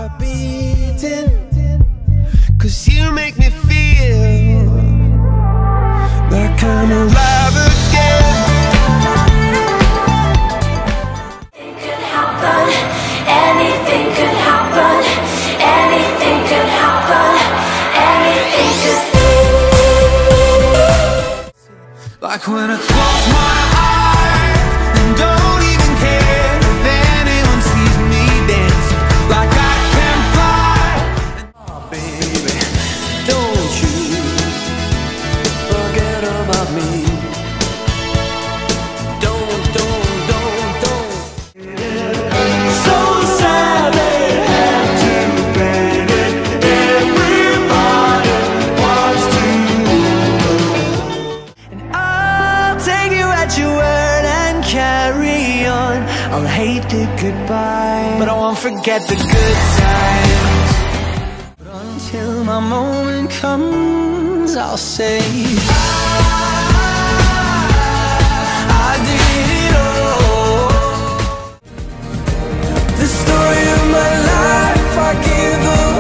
heart beating, 'cause you make me feel like I'm alive again. Anything could happen, anything could happen, anything could happen, anything could. Like when I close my eyes and don't even care if anyone sees me dancing, like I can fly. Oh baby, don't you forget about me. Don't. So sad they had to ban it. Everybody wants to. And I'll take you at your word and carry on. I'll hate the goodbye, but I won't forget the good times. But until my moment comes, I'll say I did it all. The story of my life, I give away.